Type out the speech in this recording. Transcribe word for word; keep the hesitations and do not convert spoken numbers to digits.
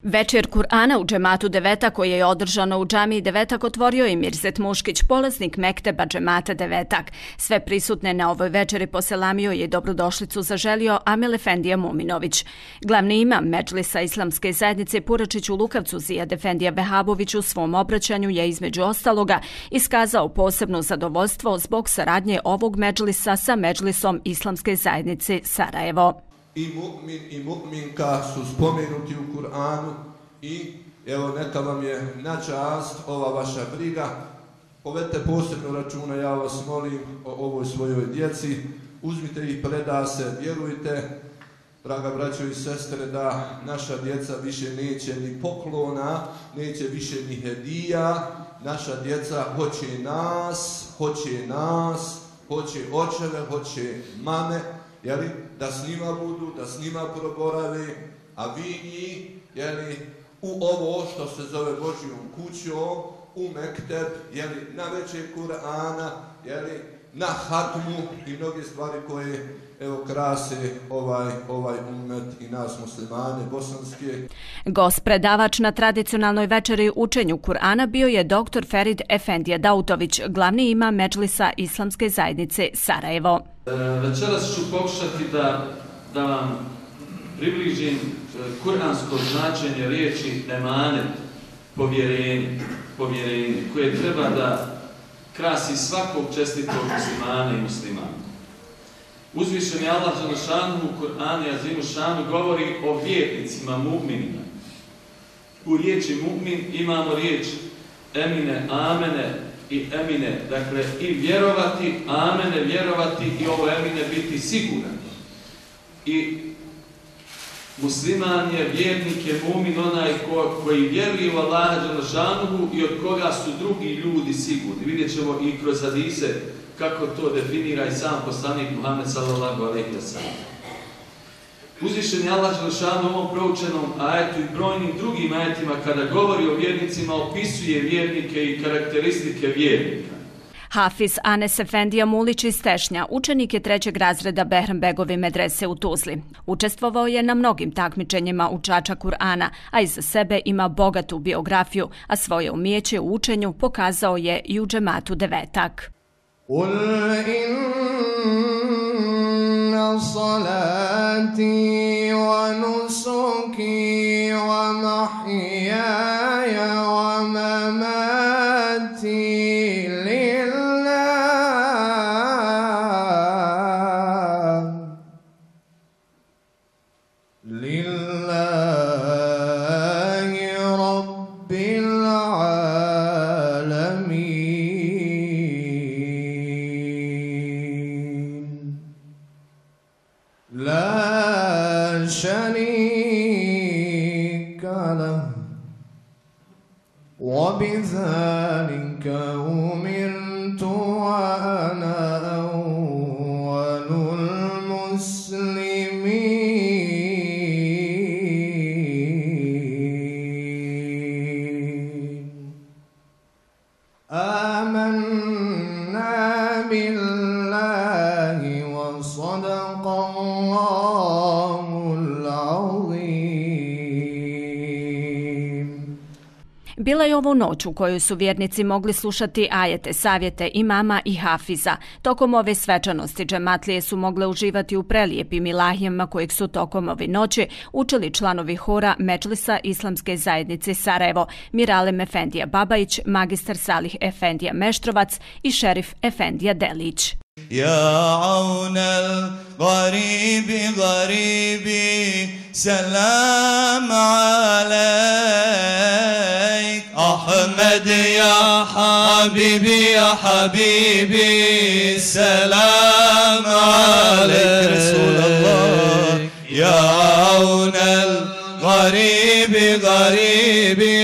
Večer Kur'ana u džematu Deveta koje je održano u džamiji Devetak otvorio je Mirzet Muškić, polaznik mekteba džemata Devetak. Sve prisutne na ovoj večeri poselamio je dobrodošlicu zaželio Amil Efendija Muminović. Glavni imam Medžlisa Islamske zajednice Puračić u Lukavcu Zijad Efendija Vehabović u svom obraćanju je između ostaloga iskazao posebno zadovoljstvo zbog saradnje ovog Medžlisa sa Medžlisom Islamske zajednice Sarajevo. I mu'min i mu'minka su spomenuti u Kur'anu i evo neka vam je na čast ova vaša briga. Povedite posebno računa, ja vas molim, o ovoj svojoj djeci. Uzmite ih, preda se, vjerujte, draga braćo i sestre, da naša djeca više neće ni poklona, neće više ni hedija. Naša djeca hoće nas, hoće nas, hoće očeve, hoće mame, jeli, da s njima budu, da s njima proborave, a vi njih, jeli, u ovo što se zove Božjom kućom, u mekteb, jeli, na večer Kur'ana, jeli, na hatmu i mnoge stvari koje, evo, krase ovaj, ovaj umet i nas muslimane bosanske. Gost predavač na tradicionalnoj večeri učenju Kur'ana bio je doktor Ferid Efendija Dautović, glavni imam Medžlisa Islamske zajednice Sarajevo. Večeras ću pokušati da, da vam približim kuransko značenje riječi emanet, povjerenje, povjerenje, koje treba da krasi svakog čestitog muslimana i muslimana. Uzvišeni Allah dželešanu u Kur'anu i Azimu šanu govori o vjernicima, mu'minima. U riječi mu'min imamo riječ emine, amene i emine, dakle i vjerovati, amene vjerovati i ovo emine biti siguran. I musliman je, vjernik je, mu'min onaj ko, koji vjeruje u Allaha dželešanu i od koga su drugi ljudi sigurni. Vidjet ćemo i kroz hadise kako to definira i sam poslanik Muhammed sallallahu alejhi ve sellem. Uzvišeni Allah dželešanu u ovom proučenom ajetu i brojnim drugim ajetima kada govori o vjernicima opisuje vjernike i karakteristike vjernika. Hafiz Anes Efendija Mulić iz Tešnja, učenik je trećeg razreda Behrambegovi medrese u Tuzli. Učestvovao je na mnogim takmičenjima učača Kur'ana, a iza sebe ima bogatu biografiju, a svoje umijeće u učenju pokazao je i u džematu Devetak. قل إن صلاتي ونسكي ومحياي ومماتي لله لله رب العالمين لا شريك له وبذلك أمرت وأنا أول المسلمين آمنا بالله وصدق الله العظيم. Bila je ovo noć u kojoj su vjernici mogli slušati ajete, savjete imama i hafiza. Tokom ove svečanosti džematlije su mogle uživati u prelijepim ilahijama kojeg su tokom ove noći učili članovi hora Medžlisa Islamske zajednice Sarajevo, Miralem Efendija Babajić, magistar Salih Efendija Meštrovac i šerif Efendija Delić. يا عون الغريب غريبي سلام عليك أحمد يا حبيبي يا حبيبي سلام عليك رسول الله يا عون الغريب غريبي